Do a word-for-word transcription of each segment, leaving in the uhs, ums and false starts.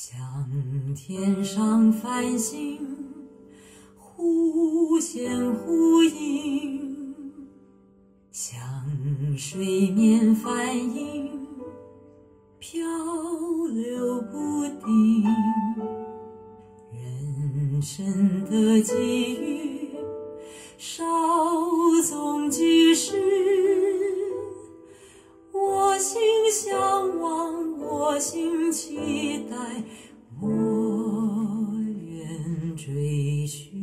像天上繁星忽现忽隐，像水面帆影漂流不定。人生的际遇稍纵即逝，我心向往，我心期待，我愿追寻。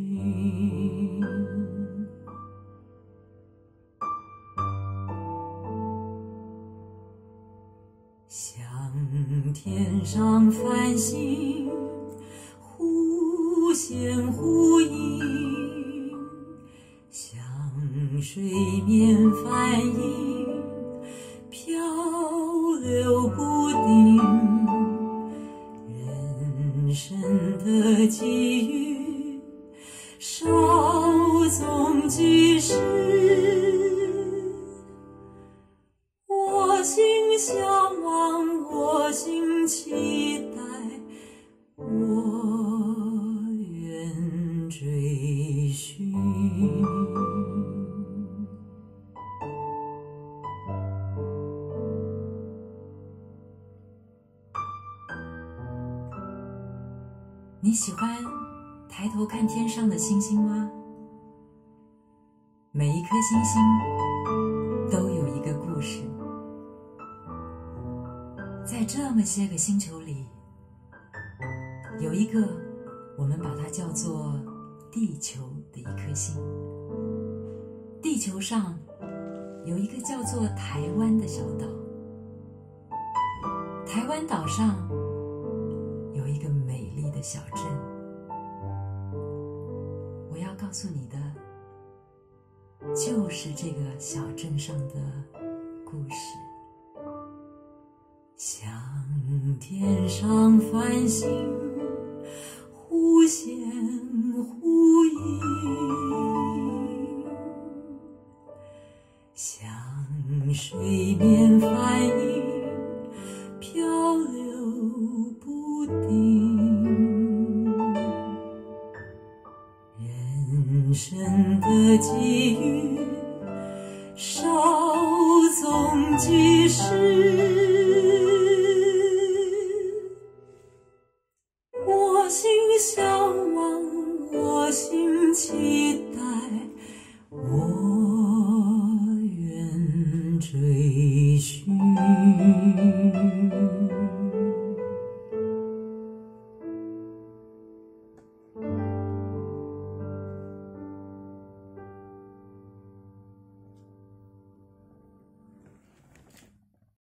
像天上繁星忽现忽隐，像水面帆影漂流不定。人生的际遇稍纵即逝，我心向往，我心期待，我愿追寻。你喜欢抬头看天上的星星吗？每一颗星星都有一个故事。在这么些个星球里，有一个我们把它叫做地球的一颗星。地球上有一个叫做台湾的小岛，台湾岛上有一个美丽的小镇。我要告诉你的就是这个小镇上的故事。像天上繁星忽现忽隐，像水面帆影漂流不定。人生的际遇稍纵即逝，我心向往，我心期待，我愿追寻。